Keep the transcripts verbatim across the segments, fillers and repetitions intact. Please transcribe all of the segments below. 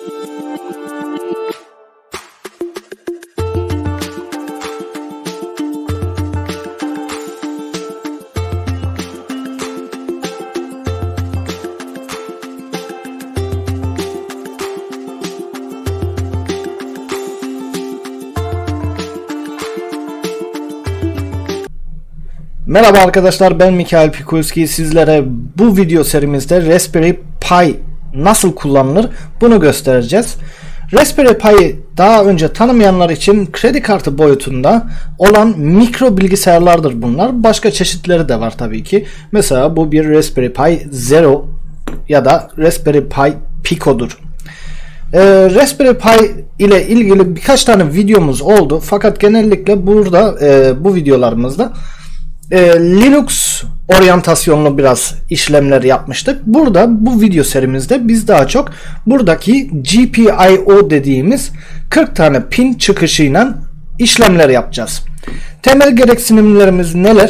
Merhaba arkadaşlar, ben Mikhail Pikulski. Sizlere bu video serimizde Raspberry Pi nasıl kullanılır bunu göstereceğiz. Raspberry Pi'yi daha önce tanımayanlar için kredi kartı boyutunda olan mikro bilgisayarlardır bunlar. Başka çeşitleri de var tabii ki. Mesela bu bir Raspberry Pi Zero ya da Raspberry Pi Pico'dur. Ee, Raspberry Pi ile ilgili birkaç tane videomuz oldu. Fakat genellikle burada e, bu videolarımızda e, Linux oryantasyonlu biraz işlemler yapmıştık. Burada bu video serimizde biz daha çok buradaki G P I O dediğimiz kırk tane pin çıkışıyla işlemler yapacağız. Temel gereksinimlerimiz neler?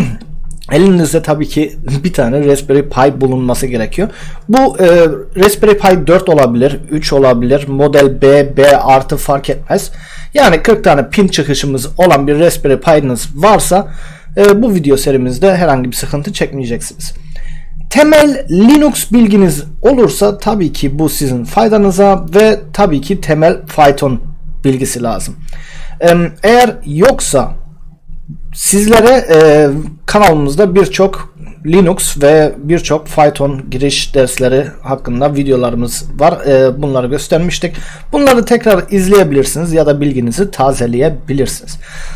Elinizde tabii ki bir tane Raspberry Pi bulunması gerekiyor. Bu e, Raspberry Pi dört olabilir, üç olabilir, model B, B artı fark etmez. Yani kırk tane pin çıkışımız olan bir Raspberry Pi'niz varsa e, bu video serimizde herhangi bir sıkıntı çekmeyeceksiniz. Temel Linux bilginiz olursa tabii ki bu sizin faydanıza ve tabii ki temel Python bilgisi lazım. E, eğer yoksa sizlere e, kanalımızda birçok Linux ve birçok Python giriş dersleri hakkında videolarımız var. E, bunları göstermiştik. Bunları tekrar izleyebilirsiniz ya da bilginizi tazeleyebilirsiniz.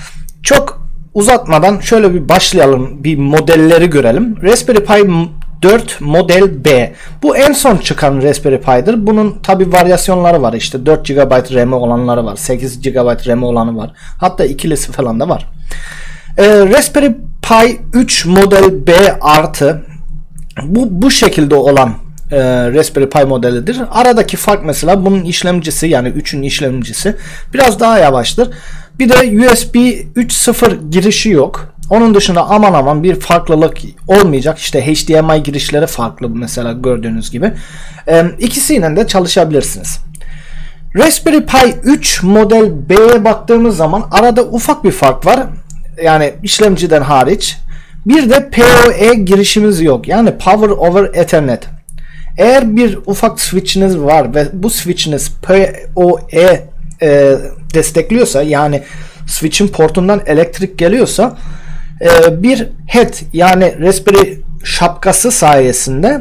Çok uzatmadan şöyle bir başlayalım. Bir modelleri görelim. Raspberry Pi dört model B. Bu en son çıkan Raspberry Pi'dir. Bunun tabi varyasyonları var. İşte dört gigabayt RAM olanları var. sekiz gigabayt RAM olanı var. Hatta ikilisi falan da var. Ee, Raspberry Pi üç model B artı bu, bu şekilde olan e, Raspberry Pi modelidir. Aradaki fark mesela bunun işlemcisi, yani üçün işlemcisi biraz daha yavaştır. Bir de U S B üç nokta sıfır girişi yok. Onun dışında aman aman bir farklılık olmayacak. İşte H D M I girişleri farklı mesela, gördüğünüz gibi. E, ikisiyle de çalışabilirsiniz. Raspberry Pi üç model B'ye baktığımız zaman arada ufak bir fark var. Yani işlemciden hariç. Bir de P O E girişimiz yok. Yani Power over Ethernet. Eğer bir ufak switch'iniz var ve bu switch'iniz P O E e, destekliyorsa, yani switch'in portundan elektrik geliyorsa e, bir head, yani Raspberry şapkası sayesinde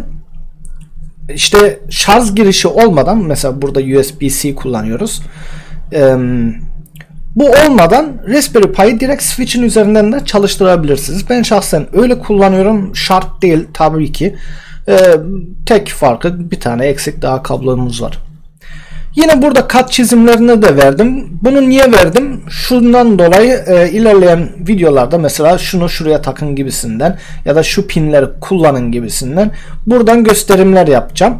işte şarj girişi olmadan, mesela burada U S B C kullanıyoruz. Eee Bu olmadan Raspberry Pi'yi direkt switch'in üzerinden de çalıştırabilirsiniz. Ben şahsen öyle kullanıyorum. Şart değil tabii ki. Ee, tek farkı bir tane eksik daha kablomuz var. Yine burada kat çizimlerini de verdim. Bunu niye verdim? Şundan dolayı e, ilerleyen videolarda mesela şunu şuraya takın gibisinden ya da şu pinleri kullanın gibisinden buradan gösterimler yapacağım.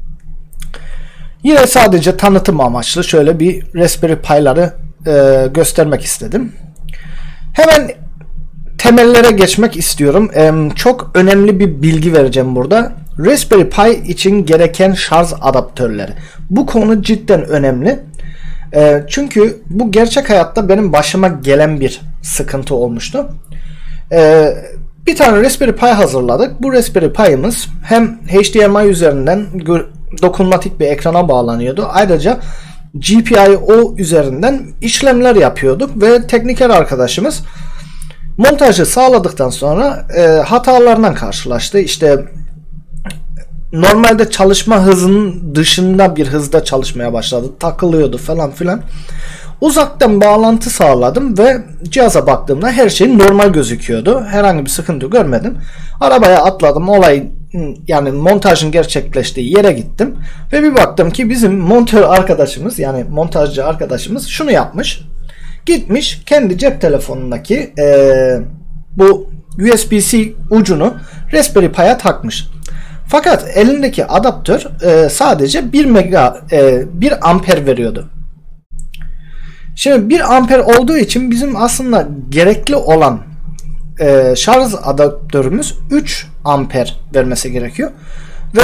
Yine sadece tanıtım amaçlı şöyle bir Raspberry Pi'ları Ee, göstermek istedim. Hemen temellere geçmek istiyorum. Ee, çok önemli bir bilgi vereceğim burada. Raspberry Pi için gereken şarj adaptörleri. Bu konu cidden önemli. Ee, çünkü bu gerçek hayatta benim başıma gelen bir sıkıntı olmuştu. Ee, bir tane Raspberry Pi hazırladık. Bu Raspberry Pi'miz hem H D M I üzerinden dokunmatik bir ekrana bağlanıyordu. Ayrıca G P I O üzerinden işlemler yapıyorduk ve tekniker arkadaşımız montajı sağladıktan sonra e, hatalarından karşılaştı. İşte normalde çalışma hızının dışında bir hızda çalışmaya başladı. Takılıyordu falan filan. Uzaktan bağlantı sağladım ve cihaza baktığımda her şey normal gözüküyordu. Herhangi bir sıkıntı görmedim. Arabaya atladım. Olay, yani montajın gerçekleştiği yere gittim ve bir baktım ki bizim montör arkadaşımız, yani montajcı arkadaşımız şunu yapmış. Gitmiş kendi cep telefonundaki e, bu U S B C ucunu Raspberry Pi'ye takmış. Fakat elindeki adaptör e, sadece bir mega e, bir amper veriyordu. Şimdi bir amper olduğu için bizim aslında gerekli olan e, şarj adaptörümüz üç amper vermesi gerekiyor. Ve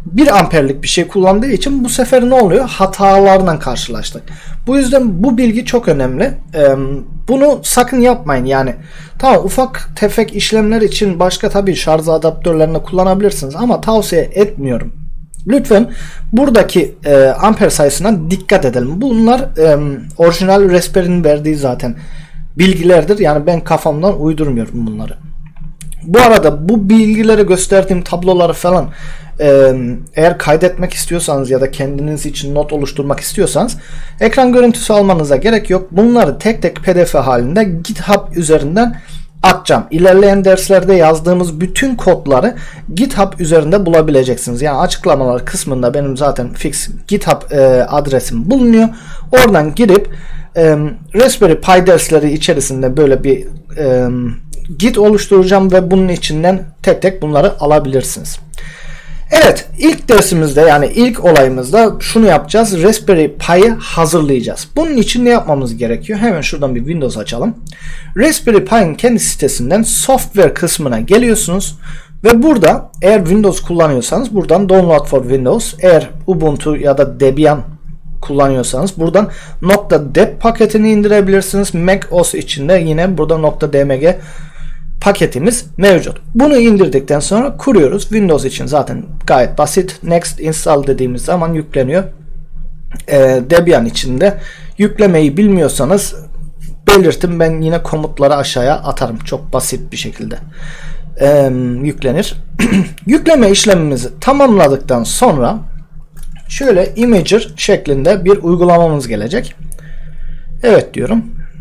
bir amperlik bir şey kullandığı için bu sefer ne oluyor? Hatalarla karşılaştık. Bu yüzden bu bilgi çok önemli. Bunu sakın yapmayın. Yani tamam, ufak tefek işlemler için başka tabii şarj adaptörlerini kullanabilirsiniz ama tavsiye etmiyorum. Lütfen buradaki e, amper sayısına dikkat edelim. Bunlar e, orijinal Raspberry'nin verdiği zaten bilgilerdir. Yani ben kafamdan uydurmuyorum bunları. Bu arada bu bilgileri gösterdiğim tabloları falan e, eğer kaydetmek istiyorsanız ya da kendiniz için not oluşturmak istiyorsanız ekran görüntüsü almanıza gerek yok. Bunları tek tek P D F halinde GitHub üzerinden atacağım. İlerleyen derslerde yazdığımız bütün kodları GitHub üzerinde bulabileceksiniz. Yani açıklamalar kısmında benim zaten fix GitHub e, adresim bulunuyor. Oradan girip e, Raspberry Pi dersleri içerisinde böyle bir e, Git oluşturacağım ve bunun içinden tek tek bunları alabilirsiniz. Evet, ilk dersimizde yani ilk olayımızda şunu yapacağız. Raspberry Pi'yi hazırlayacağız. Bunun için ne yapmamız gerekiyor? Hemen şuradan bir Windows açalım. Raspberry Pi'nin kendi sitesinden software kısmına geliyorsunuz ve burada eğer Windows kullanıyorsanız buradan Download for Windows, eğer Ubuntu ya da Debian kullanıyorsanız buradan .deb paketini indirebilirsiniz. Mac O S için de yine burada .dmg paketimiz mevcut. Bunu indirdikten sonra kuruyoruz. Windows için zaten gayet basit. Next install dediğimiz zaman yükleniyor. Ee, Debian için de yüklemeyi bilmiyorsanız belirtin. Ben yine komutları aşağıya atarım. Çok basit bir şekilde ee, yüklenir. Yükleme işlemimizi tamamladıktan sonra şöyle Imager şeklinde bir uygulamamız gelecek. Evet diyorum.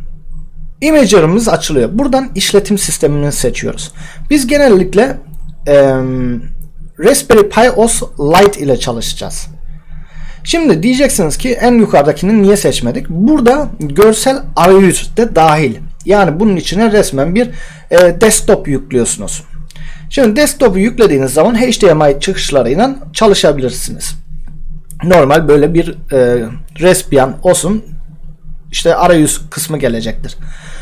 Imager'ımız açılıyor. Buradan işletim sistemini seçiyoruz. Biz genellikle e, Raspberry Pi O S Lite ile çalışacağız. Şimdi diyeceksiniz ki en yukarıdakini niye seçmedik? Burada görsel arayüz de dahil. Yani bunun içine resmen bir e, desktop yüklüyorsunuz. Şimdi desktop'u yüklediğiniz zaman H D M I çıkışlarıyla çalışabilirsiniz. Normal böyle bir e, Raspbian O S'un işte arayüz kısmı gelecektir.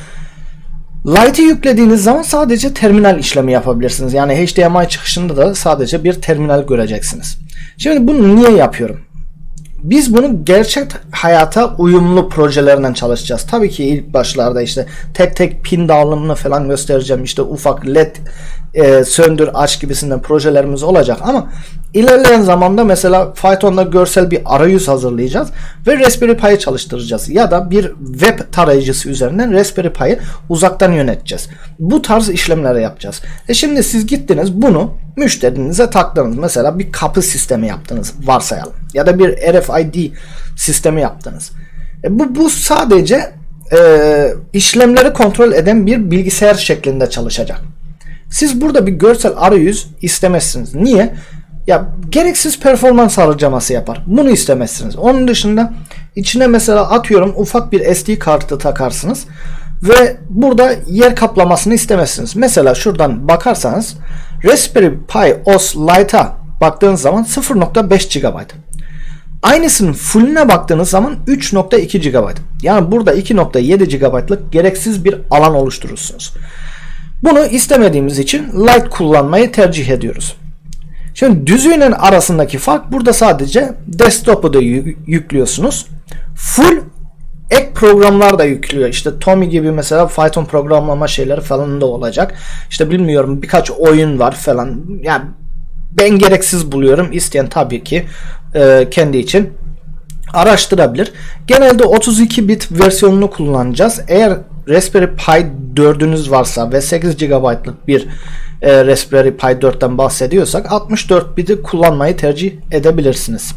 Lite'i yüklediğiniz zaman sadece terminal işlemi yapabilirsiniz. Yani H D M I çıkışında da sadece bir terminal göreceksiniz. Şimdi bunu niye yapıyorum? Biz bunu gerçek hayata uyumlu projelerinden çalışacağız. Tabii ki ilk başlarda işte tek tek pin dağılımını falan göstereceğim. İşte ufak led e, söndür aç gibisinden projelerimiz olacak ama ilerleyen zamanda mesela Python'da görsel bir arayüz hazırlayacağız ve Raspberry Pi'yi çalıştıracağız. Ya da bir web tarayıcısı üzerinden Raspberry Pi'yi uzaktan yöneteceğiz. Bu tarz işlemleri yapacağız. E şimdi siz gittiniz bunu müşterinize taktınız. Mesela bir kapı sistemi yaptınız varsayalım. Ya da bir R F I D sistemi yaptınız. E bu, bu sadece e, işlemleri kontrol eden bir bilgisayar şeklinde çalışacak. Siz burada bir görsel arayüz istemezsiniz. Niye? Ya gereksiz performans harcaması yapar. Bunu istemezsiniz. Onun dışında içine mesela atıyorum ufak bir S D kartı takarsınız ve burada yer kaplamasını istemezsiniz. Mesela şuradan bakarsanız Raspberry Pi O S Lite'a baktığınız zaman sıfır nokta beş gigabayt. Aynısının fullüne baktığınız zaman üç nokta iki gigabayt. Yani burada iki nokta yedi gigabaytlık gereksiz bir alan oluşturursunuz. Bunu istemediğimiz için Lite kullanmayı tercih ediyoruz. Şimdi düzüğünün arasındaki fark burada sadece desktop'u da yüklüyorsunuz. Full ek programlar da yüklüyor. İşte Tommy gibi mesela Python programlama şeyleri falan da olacak. İşte bilmiyorum birkaç oyun var falan. Yani ben gereksiz buluyorum. İsteyen tabii ki e, kendi için araştırabilir. Genelde otuz iki bit versiyonunu kullanacağız. Eğer Raspberry Pi dördünüz varsa ve sekiz gigabaytlık bir e, Raspberry Pi dörtten bahsediyorsak altmış dört biti kullanmayı tercih edebilirsiniz.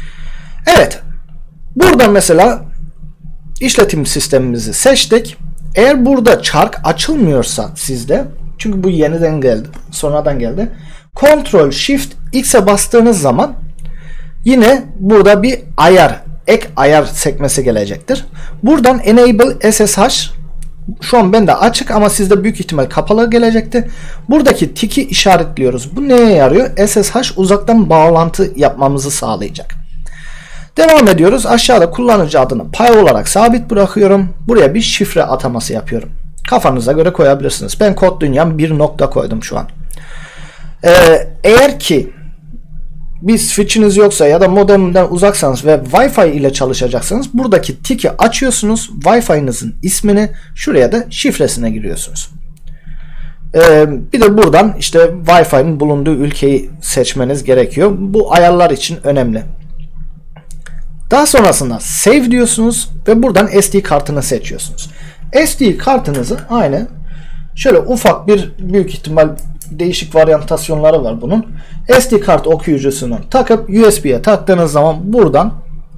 Evet. Buradan mesela işletim sistemimizi seçtik. Eğer burada çark açılmıyorsa sizde, çünkü bu yeniden geldi, sonradan geldi. Ctrl Shift X'e bastığınız zaman yine burada bir ayar, ek ayar sekmesi gelecektir. Buradan Enable S S H şu an bende açık ama sizde büyük ihtimal kapalı gelecekti. Buradaki tiki işaretliyoruz. Bu neye yarıyor? S S H uzaktan bağlantı yapmamızı sağlayacak. Devam ediyoruz. Aşağıda kullanıcı adını Pi olarak sabit bırakıyorum. Buraya bir şifre ataması yapıyorum. Kafanıza göre koyabilirsiniz. Ben kod dünyam bir nokta koydum şu an. Ee, eğer ki bir switch'iniz yoksa ya da modemden uzaksanız ve Wi-Fi ile çalışacaksanız buradaki tiki açıyorsunuz. Wi-Fi'nizin ismini, şuraya da şifresine giriyorsunuz. Ee, bir de buradan işte Wi-Fi'nin bulunduğu ülkeyi seçmeniz gerekiyor. Bu ayarlar için önemli. Daha sonrasında save diyorsunuz ve buradan S D kartını seçiyorsunuz. S D kartınızı aynı şöyle ufak bir, büyük ihtimal değişik varyantasyonları var bunun. S D kart okuyucusunu takıp U S B'ye taktığınız zaman buradan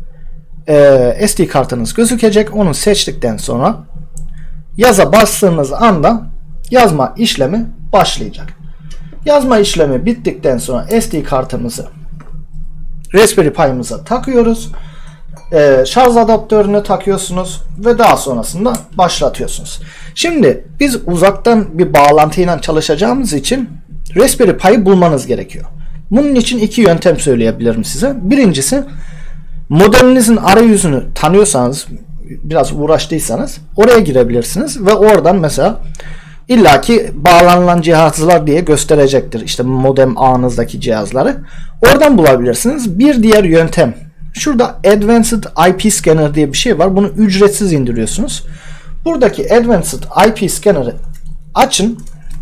e, S D kartınız gözükecek. Onu seçtikten sonra yaza bastığınız anda yazma işlemi başlayacak. Yazma işlemi bittikten sonra S D kartımızı Raspberry Pi'mize takıyoruz. Ee, şarj adaptörünü takıyorsunuz ve daha sonrasında başlatıyorsunuz. Şimdi biz uzaktan bir bağlantıyla çalışacağımız için Raspberry Pi'yi bulmanız gerekiyor. Bunun için iki yöntem söyleyebilirim size. Birincisi, modeminizin arayüzünü tanıyorsanız, biraz uğraştıysanız oraya girebilirsiniz ve oradan mesela illaki bağlanılan cihazlar diye gösterecektir. İşte modem ağınızdaki cihazları. Oradan bulabilirsiniz. Bir diğer yöntem, şurada Advanced I P Scanner diye bir şey var. Bunu ücretsiz indiriyorsunuz. Buradaki Advanced I P Scanner'ı açın.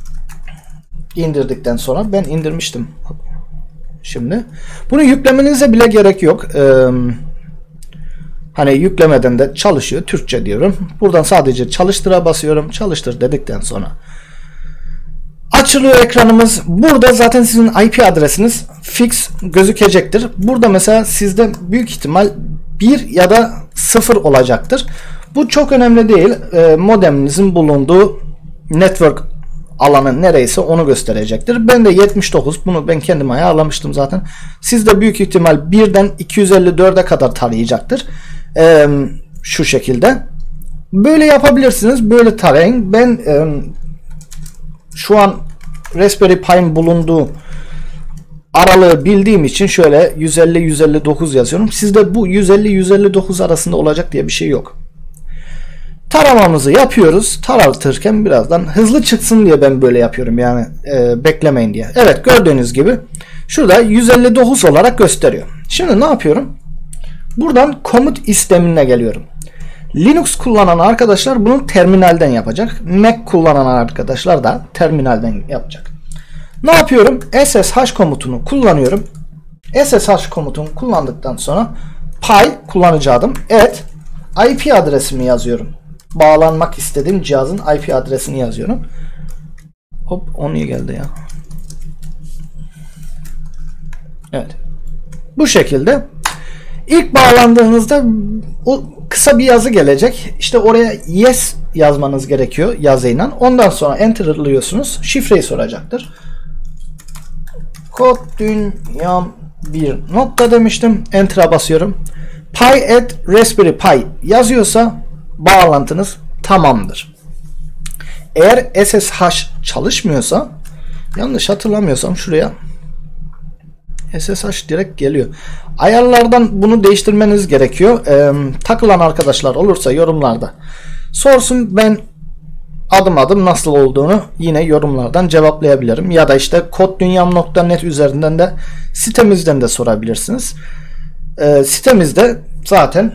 İndirdikten sonra, ben indirmiştim şimdi. Bunu yüklemenize bile gerek yok. Ee, hani yüklemeden de çalışıyor. Türkçe diyorum. Buradan sadece çalıştıra basıyorum. Çalıştır dedikten sonra açılıyor ekranımız. Burada zaten sizin I P adresiniz fix gözükecektir. Burada mesela sizde büyük ihtimal bir ya da sıfır olacaktır. Bu çok önemli değil. E, modeminizin bulunduğu network alanı nereyse onu gösterecektir. Ben de yetmiş dokuz, bunu ben kendim ayarlamıştım zaten. Sizde büyük ihtimal birden iki yüz elli dörde kadar tarayacaktır. E, şu şekilde. Böyle yapabilirsiniz. Böyle tarayın. Ben e, şu an Raspberry Pi'nin bulunduğu aralığı bildiğim için şöyle yüz elli yüz elli dokuz yazıyorum. Sizde bu yüz elli yüz elli dokuz arasında olacak diye bir şey yok. Taramamızı yapıyoruz. Taratırken birazdan hızlı çıksın diye ben böyle yapıyorum. Yani e, beklemeyin diye. Evet, gördüğünüz gibi şurada yüz elli dokuz olarak gösteriyor. Şimdi ne yapıyorum? Buradan komut istemine geliyorum. Linux kullanan arkadaşlar bunu terminalden yapacak. Mac kullanan arkadaşlar da terminalden yapacak. Ne yapıyorum? S S H komutunu kullanıyorum. S S H komutunu kullandıktan sonra Pi kullanıcı adım et I P adresimi yazıyorum. Bağlanmak istediğim cihazın I P adresini yazıyorum. Hop, o niye geldi ya? Evet. Bu şekilde İlk bağlandığınızda o kısa bir yazı gelecek. İşte oraya yes yazmanız gerekiyor yazıyla. Ondan sonra enter'lıyorsunuz. Şifreyi soracaktır. Kod dünyam bir nokta demiştim. Enter'a basıyorum. Pi at Raspberry Pi yazıyorsa bağlantınız tamamdır. Eğer S S H çalışmıyorsa, yanlış hatırlamıyorsam şuraya S S H direkt geliyor. Ayarlardan bunu değiştirmeniz gerekiyor. Ee, takılan arkadaşlar olursa yorumlarda sorsun, ben adım adım nasıl olduğunu yine yorumlardan cevaplayabilirim. Ya da işte koddunyam nokta net üzerinden de sitemizden de sorabilirsiniz. Ee, sitemizde zaten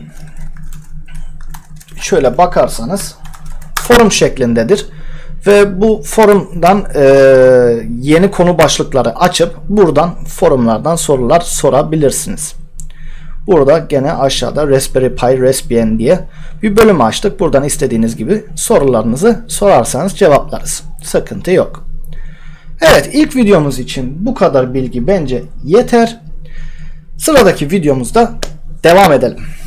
şöyle bakarsanız forum şeklindedir. Ve bu forumdan e, yeni konu başlıkları açıp buradan forumlardan sorular sorabilirsiniz. Burada gene aşağıda Raspberry Pi Raspbian diye bir bölüm açtık. Buradan istediğiniz gibi sorularınızı sorarsanız cevaplarız. Sıkıntı yok. Evet, ilk videomuz için bu kadar bilgi bence yeter. Sıradaki videomuzda devam edelim.